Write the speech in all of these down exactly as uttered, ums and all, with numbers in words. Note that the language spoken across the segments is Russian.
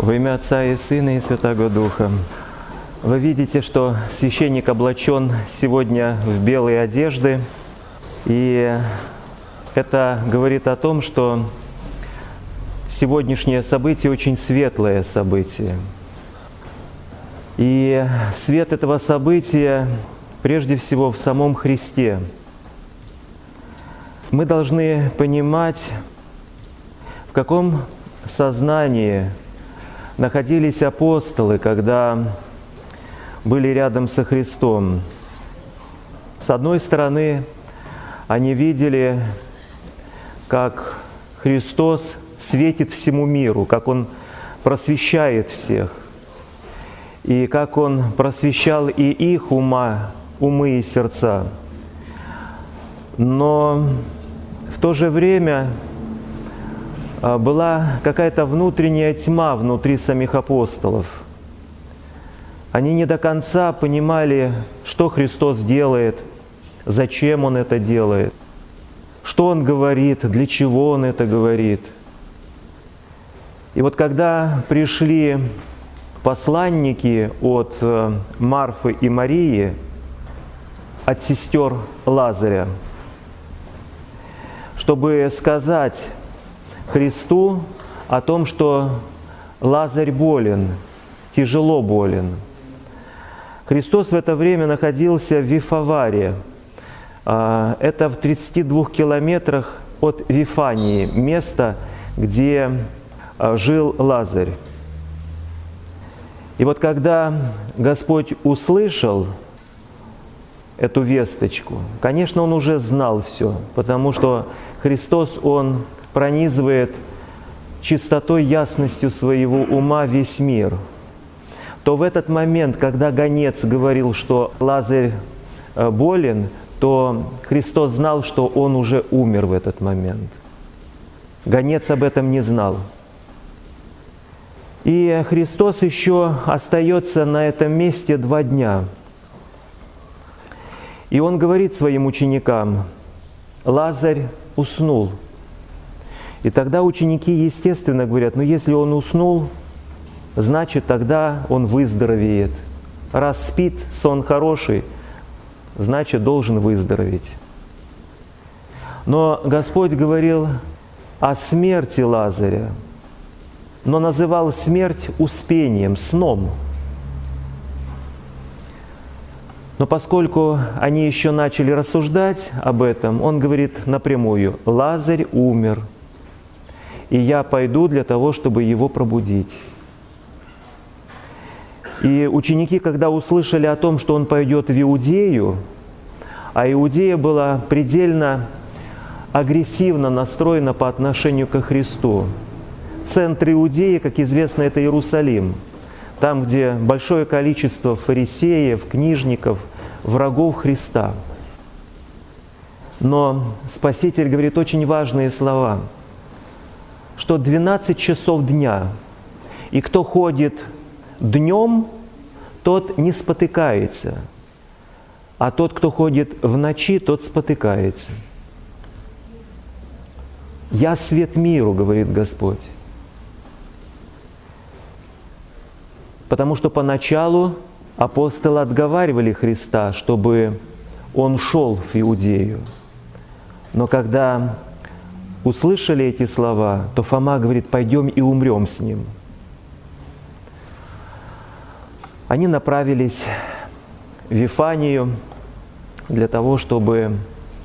Во имя Отца и Сына и Святаго Духа. Вы видите, что священник облачен сегодня в белые одежды, и это говорит о том, что сегодняшнее событие очень светлое событие. И свет этого события прежде всего в самом Христе. Мы должны понимать, в каком сознании находились апостолы, когда были рядом со Христом. С одной стороны, они видели, как Христос светит всему миру, как Он просвещает всех, и как Он просвещал и их ума, умы и сердца. Но в то же время была какая-то внутренняя тьма внутри самих апостолов. Они не до конца понимали, что Христос делает, зачем Он это делает, что Он говорит, для чего Он это говорит. И вот когда пришли посланники от Марфы и Марии, от сестер Лазаря, чтобы сказать Христу о том, что Лазарь болен, тяжело болен. Христос в это время находился в Вифаваре. Это в тридцати двух километрах от Вифании, место, где жил Лазарь. И вот когда Господь услышал эту весточку, конечно, Он уже знал все, потому что Христос, Он пронизывает чистотой, ясностью своего ума весь мир, то в этот момент, когда гонец говорил, что Лазарь болен, то Христос знал, что он уже умер в этот момент. Гонец об этом не знал. И Христос еще остается на этом месте два дня. И Он говорит своим ученикам: Лазарь уснул. И тогда ученики, естественно, говорят: ну если он уснул, значит тогда он выздоровеет. Раз спит, сон хороший, значит должен выздороветь. Но Господь говорил о смерти Лазаря, но называл смерть успением, сном. Но поскольку они еще начали рассуждать об этом, Он говорит напрямую: Лазарь умер, и я пойду для того, чтобы его пробудить. И ученики, когда услышали о том, что Он пойдет в Иудею, а Иудея была предельно агрессивно настроена по отношению ко Христу. Центр Иудеи, как известно, это Иерусалим, там, где большое количество фарисеев, книжников, врагов Христа. Но Спаситель говорит очень важные слова, что двенадцать часов дня, и кто ходит днем, тот не спотыкается, а тот, кто ходит в ночи, тот спотыкается. «Я свет миру», — говорит Господь. Потому что поначалу апостолы отговаривали Христа, чтобы Он шел в Иудею. Но когда услышали эти слова, то Фома говорит: пойдем и умрем с Ним. Они направились в Вифанию для того, чтобы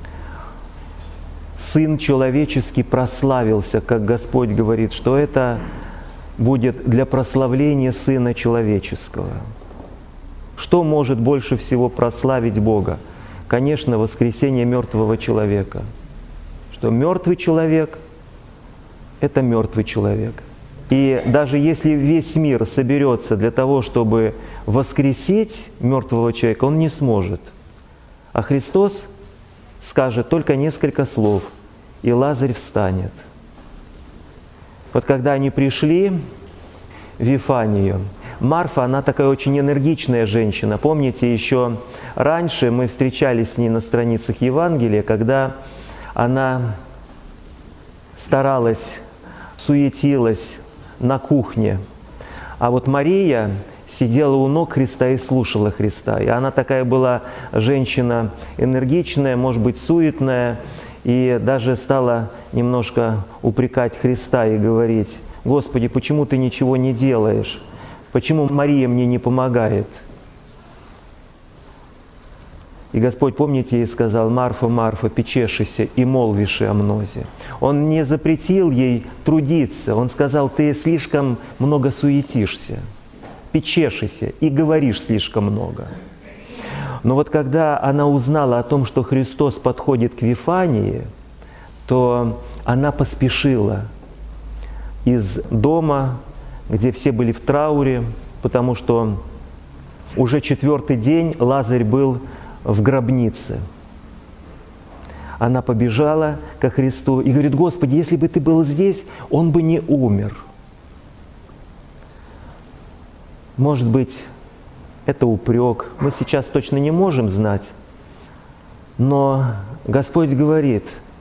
Сын Человеческий прославился, как Господь говорит, что это будет для прославления Сына Человеческого. Что может больше всего прославить Бога? Конечно, воскресение мертвого человека. Что мертвый человек – это мертвый человек. И даже если весь мир соберется для того, чтобы воскресить мертвого человека, он не сможет. А Христос скажет только несколько слов, и Лазарь встанет. Вот когда они пришли в Вифанию, Марфа, она такая очень энергичная женщина. Помните, еще раньше мы встречались с ней на страницах Евангелия, когда она старалась, суетилась на кухне, А вот Мария сидела у ног Христа и слушала Христа. И она такая была женщина энергичная, может быть, суетная, и даже стала немножко упрекать Христа и говорить: «Господи, почему ты ничего не делаешь? Почему Мария мне не помогает?» И Господь, помните, ей сказал: «Марфа, Марфа, печешися и молвиши о мнозе». Он не запретил ей трудиться, Он сказал: «Ты слишком много суетишься, печешися и говоришь слишком много». Но вот когда она узнала о том, что Христос подходит к Вифании, то она поспешила из дома, где все были в трауре, потому что уже четвертый день Лазарь был в гробнице. Она побежала ко Христу и говорит: «Господи, если бы Ты был здесь, он бы не умер». Может быть, это упрек, мы сейчас точно не можем знать, но Господь говорит: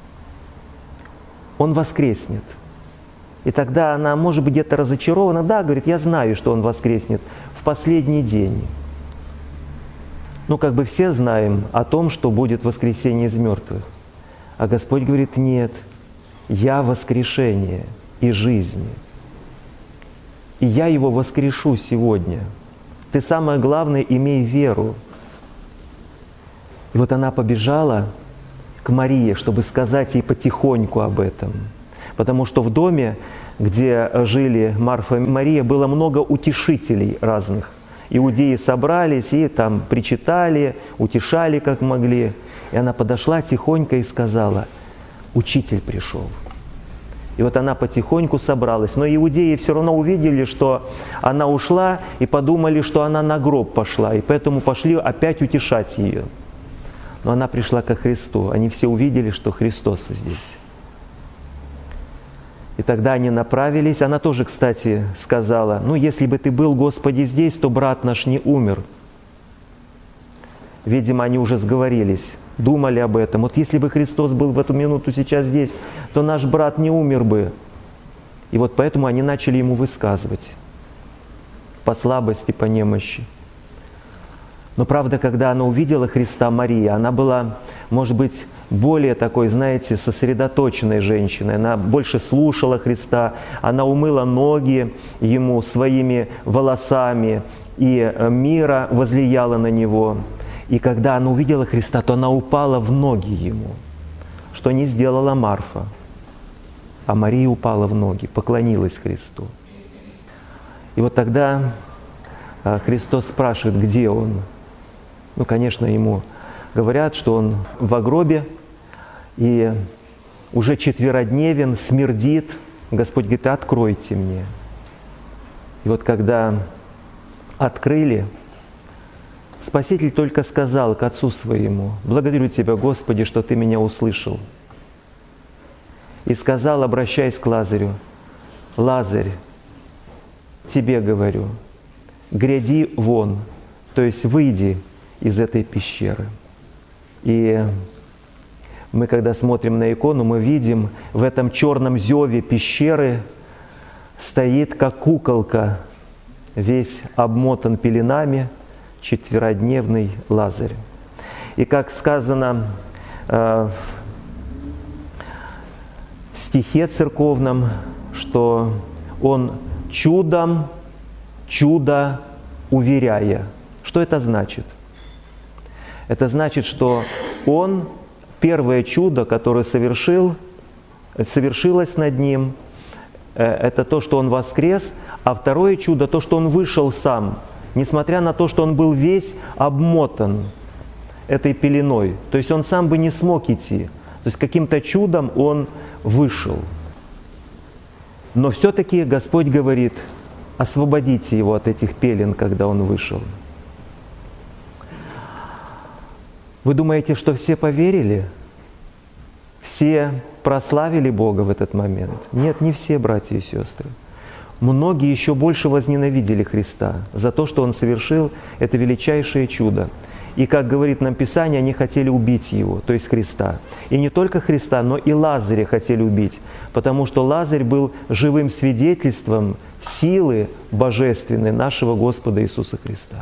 Он воскреснет. И тогда она, может быть, где-то разочарована. Да, говорит, я знаю, что Он воскреснет в последний день. Ну, как бы все знаем о том, что будет воскресение из мертвых. А Господь говорит: нет, я воскрешение и жизнь. И я его воскрешу сегодня. Ты, самое главное, имей веру. И вот она побежала к Марии, чтобы сказать ей потихоньку об этом. Потому что в доме, где жили Марфа и Мария, было много утешителей разных. Иудеи собрались и там причитали, утешали как могли. И она подошла тихонько и сказала: «Учитель пришел». И вот она потихоньку собралась. Но иудеи все равно увидели, что она ушла, и подумали, что она на гроб пошла. И поэтому пошли опять утешать ее. Но она пришла ко Христу. Они все увидели, что Христос здесь. И тогда они направились. Она тоже, кстати, сказала: «Ну, если бы Ты был, Господи, здесь, то брат наш не умер». Видимо, они уже сговорились, думали об этом. Вот если бы Христос был в эту минуту сейчас здесь, то наш брат не умер бы. И вот поэтому они начали ему высказывать по слабости, по немощи. Но правда, когда она увидела Христа, Мария, она была, может быть, более такой, знаете, сосредоточенной женщиной. Она больше слушала Христа, она умыла ноги Ему своими волосами, и мира возлияла на Него. И когда она увидела Христа, то она упала в ноги Ему, что не сделала Марфа. А Мария упала в ноги, поклонилась Христу. И вот тогда Христос спрашивает, где Он. Ну, конечно, Ему говорят, что Он в гробе, и уже четверодневен, смердит. Господь говорит: «Откройте мне». И вот когда открыли, Спаситель только сказал к Отцу Своему: «Благодарю Тебя, Господи, что Ты меня услышал». И сказал, обращаясь к Лазарю: «Лазарь, тебе говорю, гряди вон», то есть выйди из этой пещеры. И мы, когда смотрим на икону, мы видим, в этом черном зеве пещеры стоит, как куколка, весь обмотан пеленами, четверодневный Лазарь. И как сказано э, в стихе церковном, что он чудом, чудо уверяя. Что это значит? Это значит, что он, первое чудо, которое совершил, совершилось над ним, это то, что он воскрес, а второе чудо, то, что он вышел сам, несмотря на то, что он был весь обмотан этой пеленой. То есть он сам бы не смог идти. То есть каким-то чудом он вышел. Но все-таки Господь говорит: освободите его от этих пелен, когда он вышел. Вы думаете, что все поверили? Все прославили Бога в этот момент? Нет, не все, братья и сестры. Многие еще больше возненавидели Христа за то, что Он совершил это величайшее чудо. И, как говорит нам Писание, они хотели убить его, то есть Христа. И не только Христа, но и Лазаря хотели убить, потому что Лазарь был живым свидетельством силы божественной нашего Господа Иисуса Христа.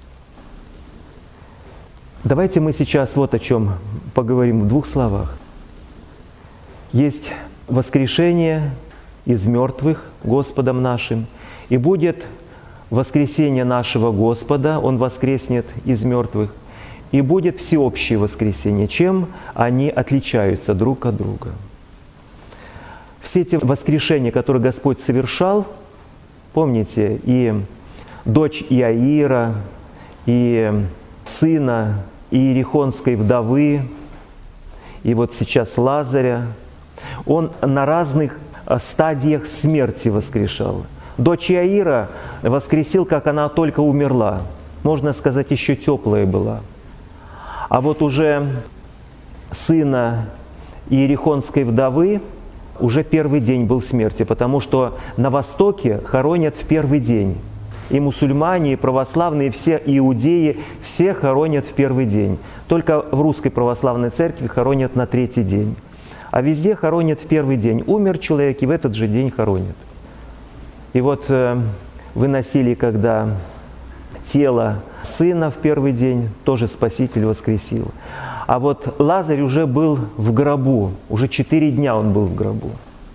Давайте мы сейчас вот о чем поговорим в двух словах. Есть воскрешение из мертвых Господом нашим, и будет воскресение нашего Господа, Он воскреснет из мертвых, и будет всеобщее воскресение. Чем они отличаются друг от друга? Все эти воскрешения, которые Господь совершал, помните, и дочь Иаира, и сына иерихонской вдовы, и вот сейчас Лазаря, Он на разных стадиях смерти воскрешал. Дочь Иаира воскресил, как она только умерла. Можно сказать, еще теплая была. А вот уже сына иерихонской вдовы уже первый день был смерти, потому что на Востоке хоронят в первый день. И мусульмане, и православные, все иудеи, все хоронят в первый день. Только в Русской Православной Церкви хоронят на третий день. А везде хоронят в первый день. Умер человек, и в этот же день хоронят. И вот э, выносили, когда тело сына в первый день, тоже Спаситель воскресил. А вот Лазарь уже был в гробу, уже четыре дня он был в гробу.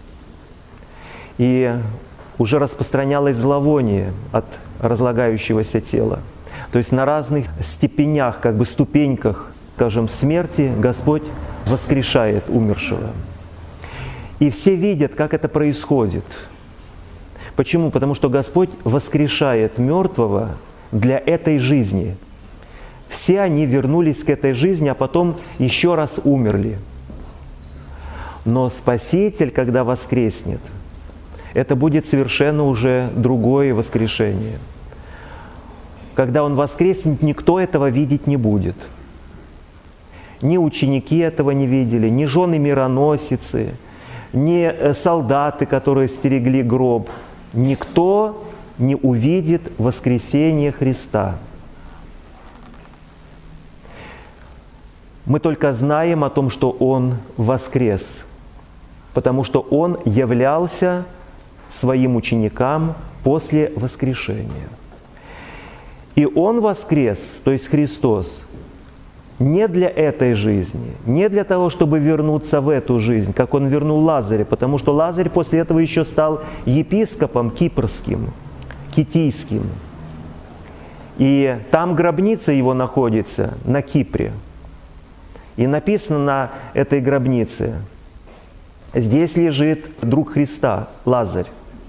И уже распространялось зловоние от разлагающегося тела. То есть на разных степенях, как бы ступеньках, скажем, смерти Господь воскрешает умершего. И все видят, как это происходит. Почему? Потому что Господь воскрешает мертвого для этой жизни. Все они вернулись к этой жизни, а потом еще раз умерли. Но Спаситель, когда воскреснет, это будет совершенно уже другое воскрешение. Когда Он воскреснет, никто этого видеть не будет. Ни ученики этого не видели, ни жены мироносицы, ни солдаты, которые стерегли гроб. Никто не увидит воскресения Христа. Мы только знаем о том, что Он воскрес, потому что Он являлся своим ученикам после воскрешения. И Он воскрес, то есть Христос, не для этой жизни, не для того, чтобы вернуться в эту жизнь, как Он вернул Лазаря, потому что Лазарь после этого еще стал епископом кипрским, китийским. И там гробница его находится, на Кипре. И написано на этой гробнице: здесь лежит друг Христа, Лазарь.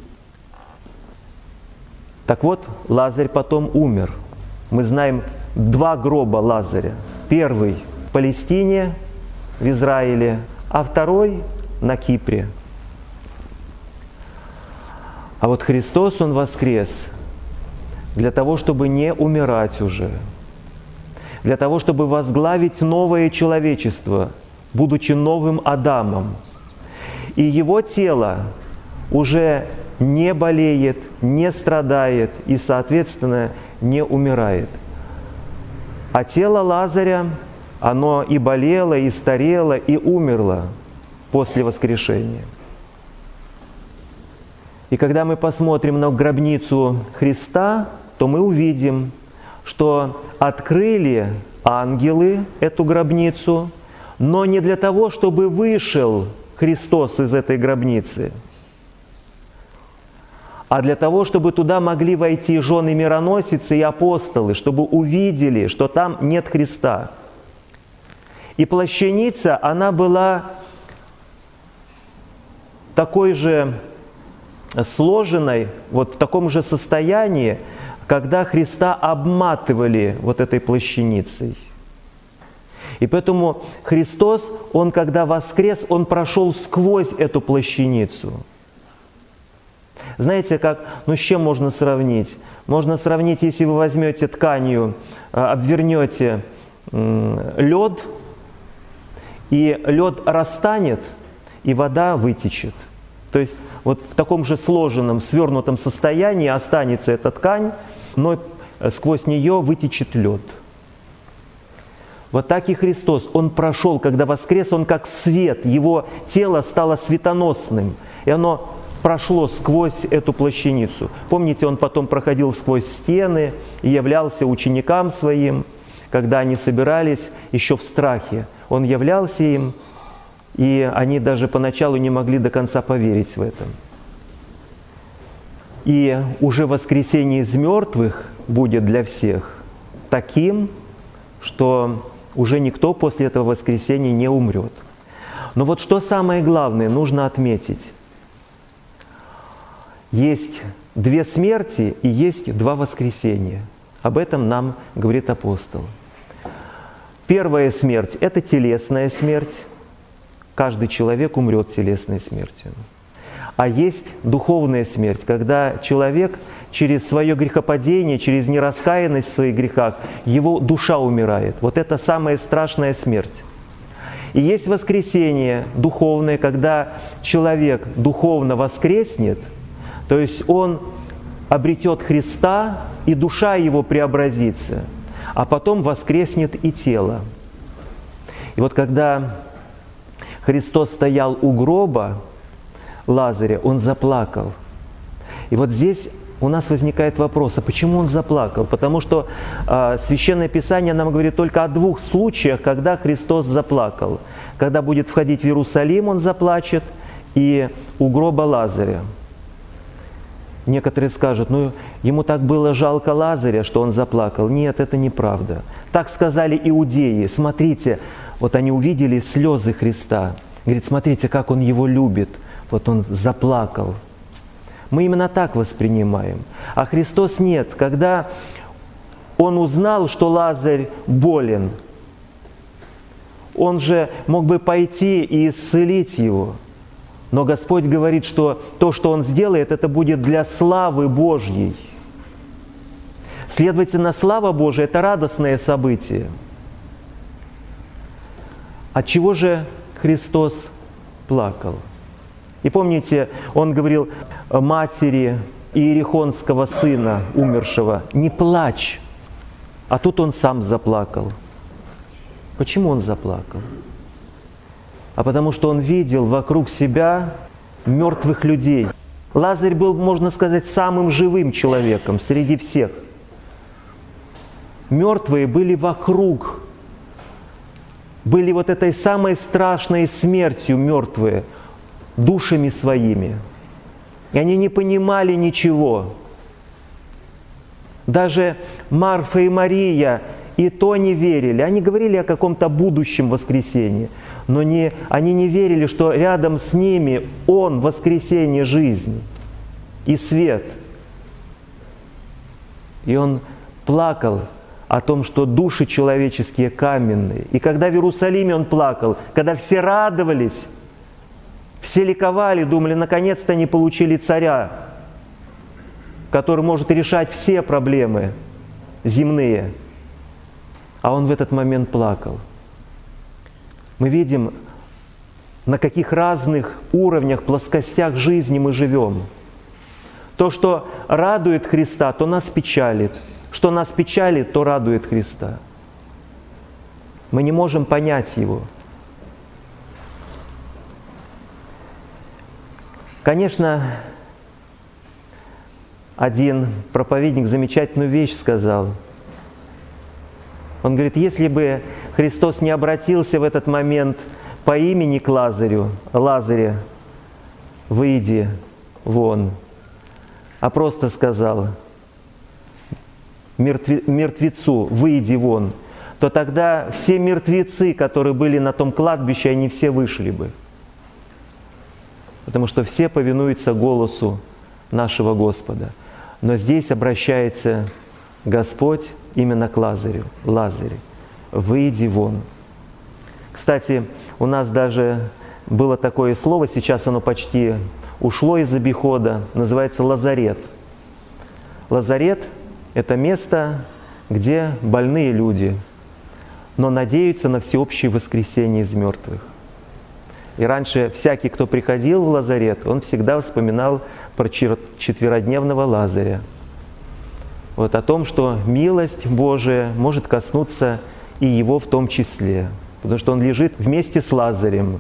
Так вот, Лазарь потом умер. Мы знаем два гроба Лазаря. Первый в Палестине, в Израиле, а второй на Кипре. А вот Христос, Он воскрес для того, чтобы не умирать уже, для того, чтобы возглавить новое человечество, будучи новым Адамом. И Его тело уже не болеет, не страдает и, соответственно, не умирает. А тело Лазаря, оно и болело, и старело, и умерло после воскрешения. И когда мы посмотрим на гробницу Христа, то мы увидим, что открыли ангелы эту гробницу, но не для того, чтобы вышел Христос из этой гробницы, а для того, чтобы туда могли войти жены мироносицы и апостолы, чтобы увидели, что там нет Христа. И плащаница, она была такой же сложенной, вот в таком же состоянии, когда Христа обматывали вот этой плащаницей. И поэтому Христос, Он, когда воскрес, Он прошел сквозь эту плащаницу. Знаете, как, ну с чем можно сравнить? Можно сравнить, если вы возьмете тканью, обвернете лед, и лед растанет, и вода вытечет. То есть вот в таком же сложенном, свернутом состоянии останется эта ткань, но сквозь нее вытечет лед. Вот так и Христос, Он прошел, когда воскрес, Он как свет, Его тело стало светоносным, и оно прошло сквозь эту плащаницу. Помните, Он потом проходил сквозь стены и являлся ученикам Своим, когда они собирались еще в страхе. Он являлся им, и они даже поначалу не могли до конца поверить в это. И уже воскресение из мертвых будет для всех таким, что уже никто после этого воскресения не умрет. Но вот что самое главное нужно отметить. Есть две смерти и есть два воскресения. Об этом нам говорит апостол. Первая смерть – это телесная смерть. Каждый человек умрет телесной смертью. А есть духовная смерть, когда человек через свое грехопадение, через нераскаянность в своих грехах, его душа умирает. Вот это самая страшная смерть. И есть воскресение духовное, когда человек духовно воскреснет, то есть он обретет Христа, и душа его преобразится, а потом воскреснет и тело. И вот когда Христос стоял у гроба Лазаря, Он заплакал. И вот здесь у нас возникает вопрос, а почему Он заплакал? Потому что э, Священное Писание нам говорит только о двух случаях, когда Христос заплакал. Когда будет входить в Иерусалим, Он заплачет, и у гроба Лазаря. Некоторые скажут, ну, ему так было жалко Лазаря, что он заплакал. Нет, это неправда. Так сказали иудеи. Смотрите, вот они увидели слезы Христа. Говорит, смотрите, как он его любит. Вот он заплакал. Мы именно так воспринимаем. А Христос нет. Когда он узнал, что Лазарь болен, он же мог бы пойти и исцелить его. Но Господь говорит, что то, что Он сделает, это будет для славы Божьей. Следовательно, слава Божия – это радостное событие. От чего же Христос плакал? И помните, Он говорил матери иерихонского сына, умершего, «Не плачь!» А тут Он сам заплакал. Почему Он заплакал? А потому что он видел вокруг себя мертвых людей. Лазарь был, можно сказать, самым живым человеком среди всех. Мертвые были вокруг, были вот этой самой страшной смертью мертвые, душами своими. И они не понимали ничего. Даже Марфа и Мария и то не верили. Они говорили о каком-то будущем воскресении. Но не, они не верили, что рядом с ними Он – воскресение жизни и свет. И Он плакал о том, что души человеческие каменные. И когда в Иерусалиме Он плакал, когда все радовались, все ликовали, думали, наконец-то они получили царя, который может решать все проблемы земные. А Он в этот момент плакал. Мы видим, на каких разных уровнях, плоскостях жизни мы живем. То, что радует Христа, то нас печалит. Что нас печалит, то радует Христа. Мы не можем понять Его. Конечно, один проповедник замечательную вещь сказал. Он говорит, если бы Христос не обратился в этот момент по имени к Лазарю, Лазаре, выйди вон, а просто сказал мертвецу, выйди вон, то тогда все мертвецы, которые были на том кладбище, они все вышли бы. Потому что все повинуются голосу нашего Господа. Но здесь обращается Господь именно к Лазарю. Лазарь, выйди вон. Кстати, у нас даже было такое слово, сейчас оно почти ушло из обихода, называется лазарет. Лазарет – это место, где больные люди, но надеются на всеобщее воскресение из мертвых. И раньше всякий, кто приходил в лазарет, он всегда вспоминал про четверодневного Лазаря. Вот о том, что милость Божия может коснуться и его в том числе, потому что он лежит вместе с Лазарем.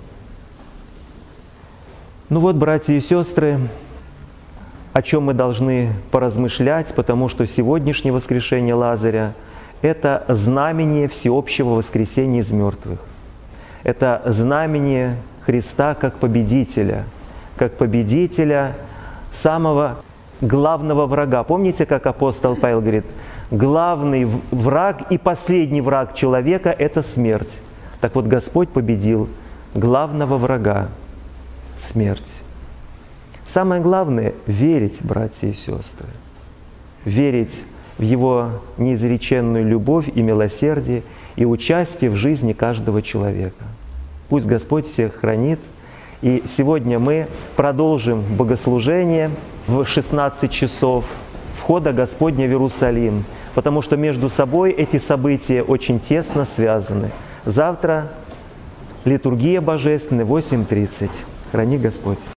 Ну вот, братья и сестры, о чем мы должны поразмышлять, потому что сегодняшнее воскрешение Лазаря – это знамение всеобщего воскресения из мертвых. Это знамение Христа как победителя, как победителя самого главного врага. Помните, как апостол Павел говорит, главный враг и последний враг человека – это смерть. Так вот, Господь победил главного врага – смерть. Самое главное – верить, братья и сестры, верить в Его неизреченную любовь и милосердие и участие в жизни каждого человека. Пусть Господь всех хранит. И сегодня мы продолжим богослужение в шестнадцать часов входа Господня в Иерусалим, потому что между собой эти события очень тесно связаны. Завтра литургия божественная, восемь тридцать. Храни Господь.